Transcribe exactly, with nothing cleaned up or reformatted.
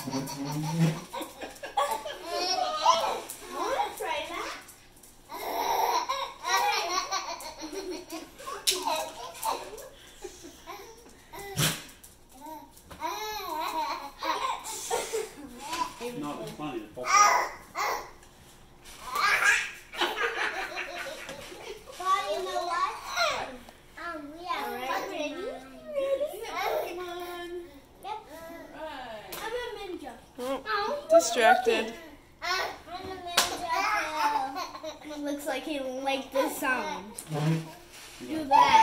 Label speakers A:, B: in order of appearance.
A: No, it's funny. It's funny.
B: Well, you know what? Um, we are right. Ready? Ready? Yep. I'm a ninja.
C: Oh, distracted.
B: I'm a ninja. It looks like he liked the sound. Do that.